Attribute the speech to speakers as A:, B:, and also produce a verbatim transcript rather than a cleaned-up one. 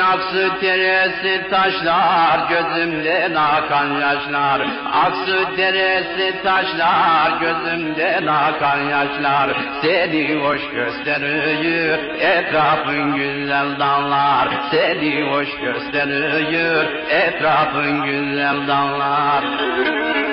A: aksı teresi taşlar, gözümden akan yaşlar. Aksı teresi taşlar, gözümden akan yaşlar. Seni hoş gösteriyor etrafın güzel dallar. Seni hoş gösteriyor etrafın güzel dallar.